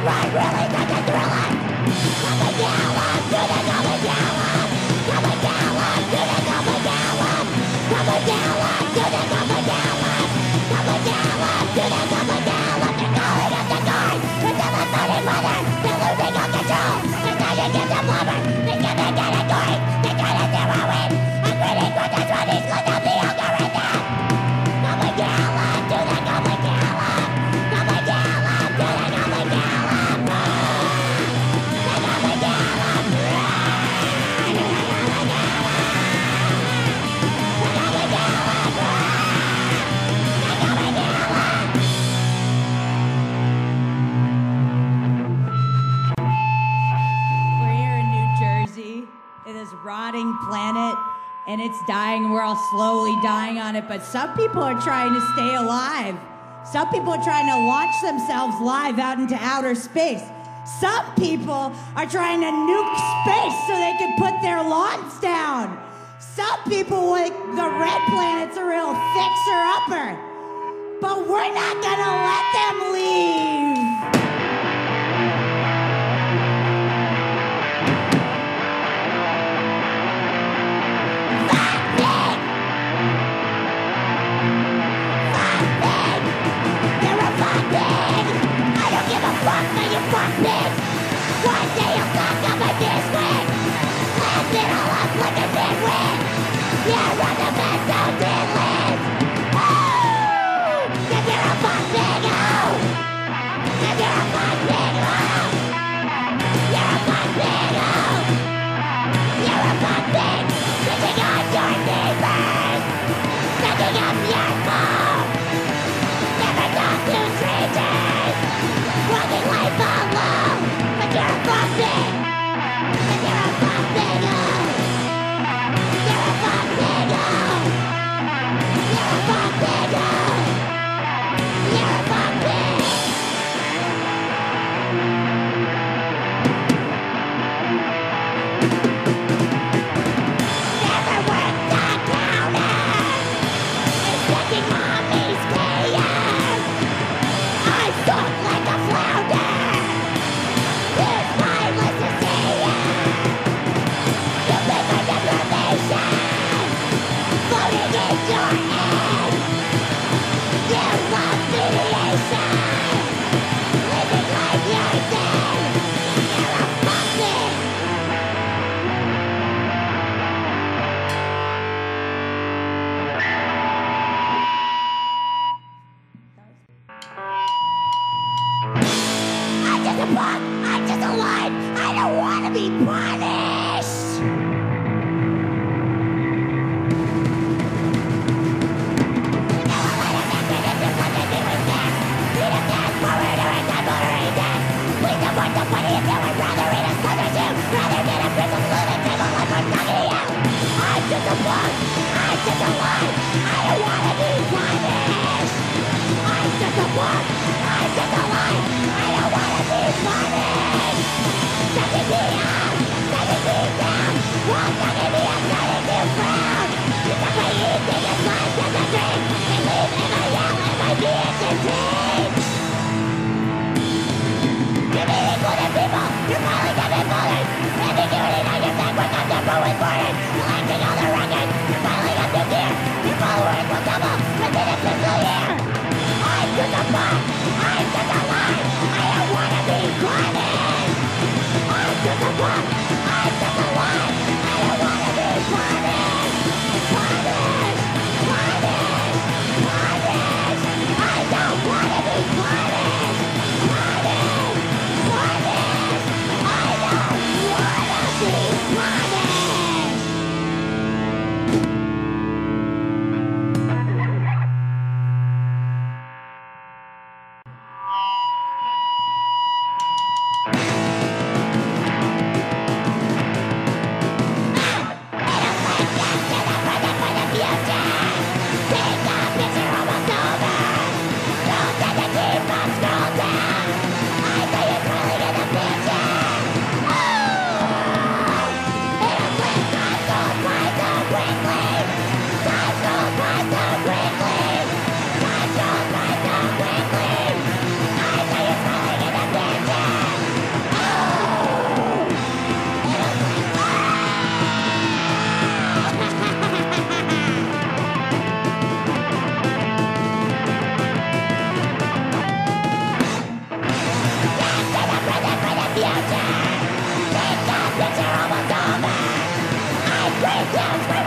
And it's dying, and we're all slowly dying on it, but some people are trying to stay alive. Some people are trying to launch themselves live out into outer space. Some people are trying to nuke space so they can put their lawns down. Some people think the red planet's a real fixer-upper. But we're not gonna let them leave. Fuck me, you fuck bitch! One day you'll fuck up my dish wig! Laugh it all up like a nitwit! Yeah, run the best out did live! Oh! Cause you're a fuck big oh! Cause you're a fuck big oh! You're a fuck big oh! You're a fuck big! Bitching on your neighbors! Sucking up your phone! Never talk to strangers! Walking life alone, but you're a fuck big. But you're a fuck big oh. You're a fuck big oh. You're a fuck big oh. You're a fuck big. Never worked the counter. Expecting mommy's chaos. I suck like a flounder. It's mindless to see you. You make my deprivation floating in your head. You love mediation, living like you're dead. You're a fucking. I'm just a fuck. I'm just a line. I don't want to be punished. Now I'll let a man get into something be with gas. Need a gas forward or a gun motor in death. Please don't want the funny if you would rather eat a southern Jew. Rather get a prison lunatic on life I'm talking to you. I'm just a fuck. I'm just a line. I don't want to be punished. I'm just a fuck. I'm just a line. I don't want to be punished. Sucking me up, sucking me down. While sucking me up, turning to frown. You suck my eating, your slime does a drink. And leave in my yell and my being contained. You're meeting with the people, you're calling them involved. Ambiguity on your back, we're comfortable with boredom. You're acting on the record, you're piling up your gear. Your followers will double within a fiscal year. I'm just a fuck, I'm just a lie. I don't wanna be punished. I'm just a fuck, I'm just a lie. I don't wanna be punished. Punished, punished, punished. I don't wanna be punished. Punished, punished. I don't wanna be punished. It'll down,